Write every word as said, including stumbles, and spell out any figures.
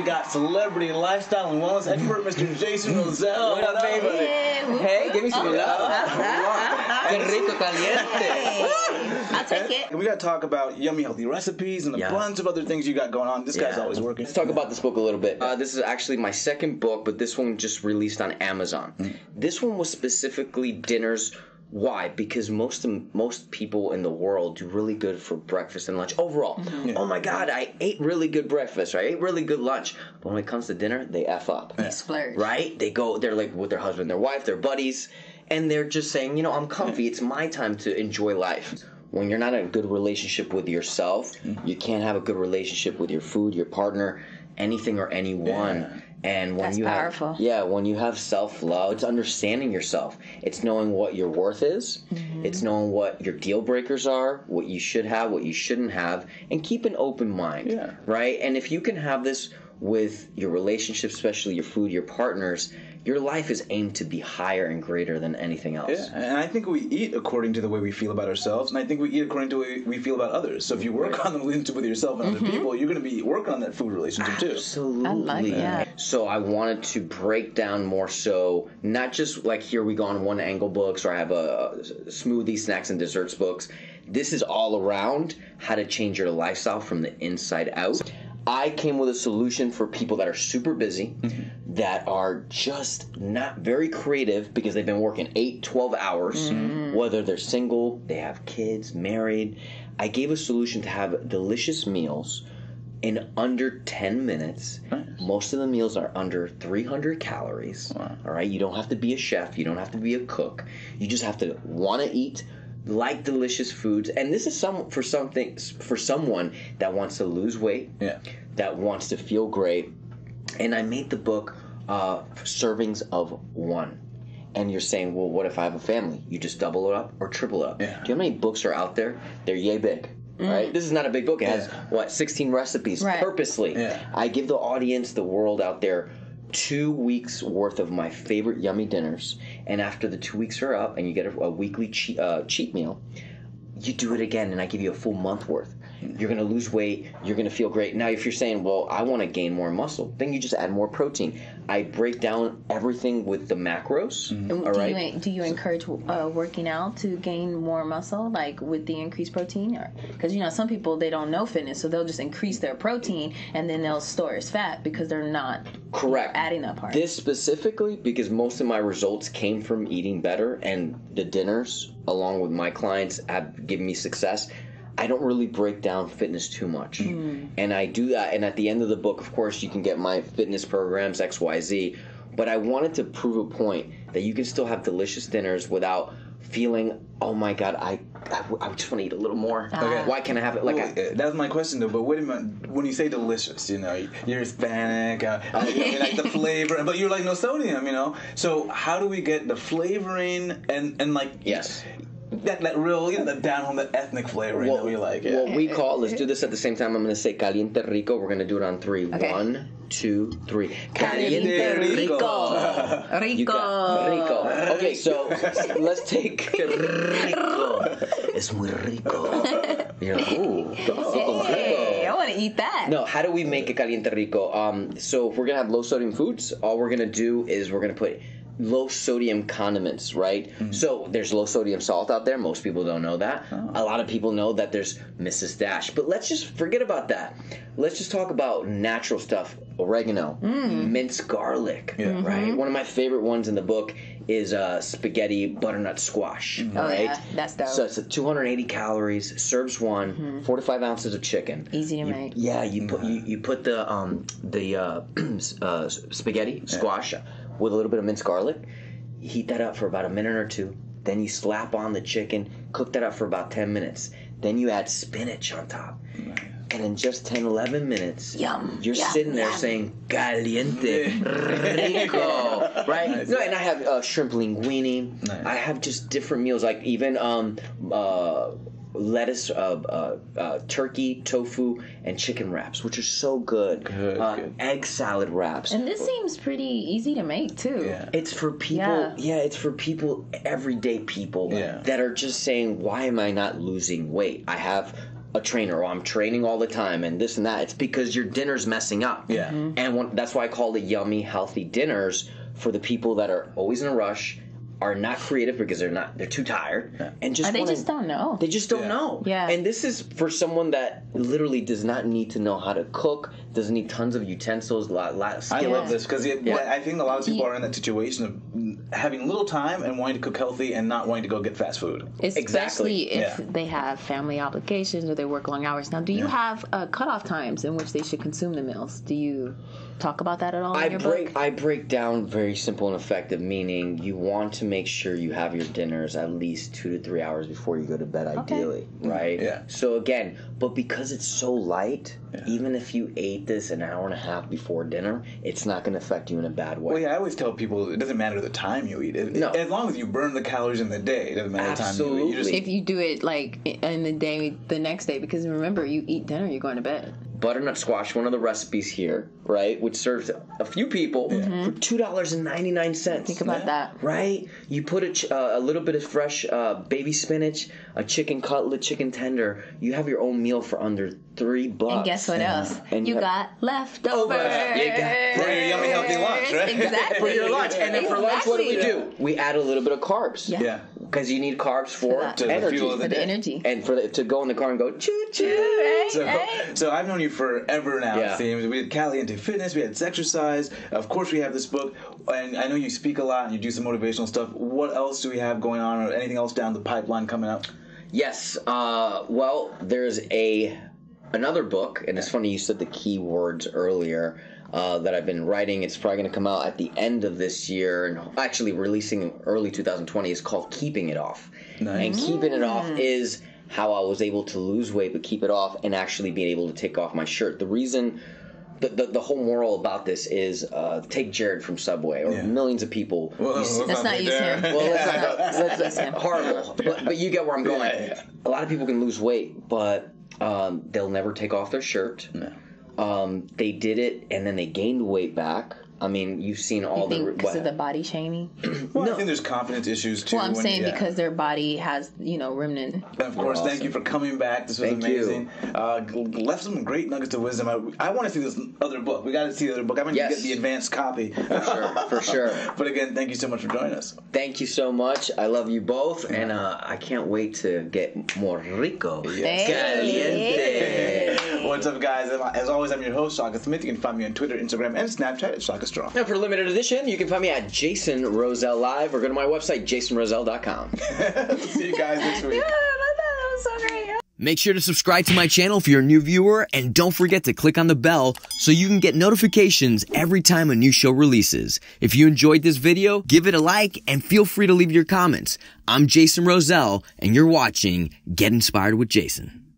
we got celebrity lifestyle and wellness expert, Mister Jason Rosell. What up, baby? Hey, give me some love. Qué rico caliente. I'll take it. We got to talk about yummy, healthy recipes and a Yeah. bunch of other things you got going on. This guy's Yeah. always working. Let's talk about this book a little bit. Uh, this is actually my second book, but this one just released on Amazon. Mm. This one was specifically dinners. Why? Because most most people in the world do really good for breakfast and lunch overall. Mm-hmm. Yeah. Oh my God, I ate really good breakfast, or I ate really good lunch. But when it comes to dinner, they F up. They splurge. Right? They go, they're like with their husband, their wife, their buddies, and they're just saying, you know, I'm comfy. It's my time to enjoy life. When you're not in a good relationship with yourself, mm-hmm. you can't have a good relationship with your food, your partner, anything or anyone. Yeah. And when That's you powerful. have, yeah, when you have self-love, it's understanding yourself. It's knowing what your worth is. Mm-hmm. It's knowing what your deal breakers are, what you should have, what you shouldn't have, and keep an open mind, yeah. right? And if you can have this with your relationships, especially your food, your partners, your life is aimed to be higher and greater than anything else. Yeah, and I think we eat according to the way we feel about ourselves, and I think we eat according to the way we feel about others. So if you work right. on the relationship with yourself and mm-hmm. other people, you're going to be working on that food relationship too. Absolutely. I like that. So I wanted to break down more so, not just like here we go on one angle books, or I have a smoothie, snacks, and desserts books. This is all around how to change your lifestyle from the inside out. I came with a solution for people that are super busy, mm-hmm. that are just not very creative because they've been working eight, twelve hours, mm-hmm. whether they're single, they have kids, married. I gave a solution to have delicious meals in under ten minutes. Nice. Most of the meals are under three hundred calories. Wow. All right, you don't have to be a chef. You don't have to be a cook. You just have to want to eat, like delicious foods. And this is some for something for someone that wants to lose weight, yeah. that wants to feel great. And I made the book uh, servings of one. And you're saying, well, what if I have a family? You just double it up or triple it up. Yeah. Do you know how many books are out there? They're yay big. Mm. Right? This is not a big book. It has, yeah. what, sixteen recipes right. purposely. Yeah. I give the audience, the world out there, two weeks worth of my favorite yummy dinners. And after the two weeks are up and you get a, a weekly cheat, uh, cheat meal, you do it again and I give you a full month worth. You're going to lose weight. You're going to feel great. Now, if you're saying, well, I want to gain more muscle, then you just add more protein. I break down everything with the macros. Mm-hmm. All do, right? you, do you encourage uh, working out to gain more muscle, like with the increased protein? Because, you know, some people, they don't know fitness, so they'll just increase their protein and then they'll store as fat because they're not correct adding that part. This specifically, because most of my results came from eating better, and the dinners, along with my clients, have given me success. I don't really break down fitness too much. Mm. And I do that. And at the end of the book, of course, you can get my fitness programs, X Y Z. But I wanted to prove a point that you can still have delicious dinners without feeling, oh my God, I I, I just want to eat a little more. Okay. Why can't I have it? Like well, I, that's my question though. But wait a minute, when you say delicious, you know, you're Hispanic, uh, you like the flavor, but you're like no sodium, you know. So how do we get the flavoring and and like yes. That, that real, you know, that down home, that ethnic flavor well, that we like. Yeah. What we call, let's do this at the same time. I'm going to say caliente rico. We're going to do it on three. Okay. One, two, three. Caliente rico. Rico. Rico. Rico. Okay, so let's take rico. Es muy rico. You're like, ooh, hey, I want to eat that. No, how do we make a caliente rico? Um, so if we're going to have low sodium foods, all we're going to do is we're going to put low sodium condiments, right? Mm-hmm. So there's low sodium salt out there. Most people don't know that. Oh. A lot of people know that there's Missus Dash. But let's just forget about that. Let's just talk about natural stuff. Oregano, mm. minced garlic, yeah. mm-hmm. right? One of my favorite ones in the book is uh, spaghetti butternut squash, mm-hmm. right? Oh, yeah. That's dope. So it's a two hundred eighty calories, serves one, mm-hmm. four to five ounces of chicken. Easy to you, make. Yeah, you put you, you put the um the uh, uh, spaghetti squash yeah. with a little bit of minced garlic. Heat that up for about a minute or two. Then you slap on the chicken, cook that up for about ten minutes. Then you add spinach on top. Nice. And in just ten, eleven minutes, yum, you're yum, sitting there yum. saying, caliente, rico, right? Nice. No, and I have uh, shrimp linguine. Nice. I have just different meals, like even um, uh, lettuce, uh, uh, uh, turkey, tofu, and chicken wraps, which are so good. Good, uh, good. Egg salad wraps. And this seems pretty easy to make too. Yeah. It's for people. Yeah. yeah, it's for people, everyday people yeah. that are just saying, "Why am I not losing weight?" I have a trainer or I'm training all the time and this and that. It's because your dinner's messing up. Yeah. Mm-hmm. And when, that's why I call it yummy, healthy dinners for the people that are always in a rush, are not creative because they're not they're too tired, yeah. and just or they wanna, just don't know. They just don't yeah. know. Yeah. And this is for someone that literally does not need to know how to cook, doesn't need tons of utensils, a lot, lot of skillets. I love this because Yeah. I think a lot of people are in that situation of having little time and wanting to cook healthy and not wanting to go get fast food. Especially Exactly. if Yeah. they have family obligations or they work long hours. Now, do you Yeah. have uh, cutoff times in which they should consume the meals? Do you talk about that at all I in your break book? I break down very simple and effective, meaning you want to make sure you have your dinners at least two to three hours before you go to bed, ideally, right? Yeah. So again, but because it's so light, Yeah. even if you ate this an hour and a half before dinner, it's not going to affect you in a bad way. Well, yeah, I always tell people it doesn't matter the time you eat. It, No. As long as you burn the calories in the day, it doesn't matter the time you eat. You just, If you do it like in the day, the next day, because remember, you eat dinner, you're going to bed. Butternut squash, one of the recipes here, right, which serves a few people for two dollars and ninety-nine cents. Think about Yeah. that. Right? You put a, ch- uh, a little bit of fresh uh, baby spinach, a chicken cutlet, chicken tender. You have your own meal for under three bucks. And guess what else? And you you got leftovers. You got- For your yummy, healthy lunch, right? Exactly. For your lunch. And then for lunch, what do we Exactly. do? We add a little bit of carbs. Yeah. yeah. Because you need carbs for that. To the energy. fuel of For the day. energy. And for the, to go in the car and go choo choo. Right, So, right. so I've known you forever now. Yeah. It seems. We had Caliente Fitness, we had exercise. Of course, we have this book, and I know you speak a lot and you do some motivational stuff. What else do we have going on, or anything else down the pipeline coming up? Yes. Uh, well, there's a another book, and it's funny you said the key words earlier. Uh, that I've been writing. It's probably going to come out at the end of this year, and actually releasing in early two thousand twenty. Is called Keeping It Off. Nice. And keeping it off is how I was able to lose weight, but keep it off, and actually being able to take off my shirt. The reason, the the, the whole moral about this is uh, take Jared from Subway, or Yeah. millions of people. Well, You see- let's Let's not be use there. him. well, let's not go, let's, Use him. horrible, but, but you get where I'm going. Yeah, yeah. A lot of people can lose weight, but um, they'll never take off their shirt. No. Um, they did it, and then they gained weight back. I mean, you've seen all You think the. because what- of the body shaming? Well, No. I think there's confidence issues too. Well, I'm when- saying yeah. because their body has, you know, remnant. And of course, You're thank you awesome. for coming back. This was Thank amazing. Uh, left some great nuggets of wisdom. I, I want to see this other book. We got to see the other book. I'm going to Yes. get the advanced copy. For sure, for sure. But again, thank you so much for joining us. Thank you so much. I love you both, and uh, I can't wait to get more rico. Caliente. What's up, guys? As always, I'm your host, Shaka Smith. You can find me on Twitter, Instagram, and Snapchat at Shaka Strong. Now, for limited edition, you can find me at Jason Rosell Live, or go to my website, jason rosell dot com. See you guys next week. That was so great. Make sure to subscribe to my channel if you're a new viewer, and don't forget to click on the bell so you can get notifications every time a new show releases. If you enjoyed this video, give it a like and feel free to leave your comments. I'm Jason Rosell, and you're watching Get Inspired with Jason.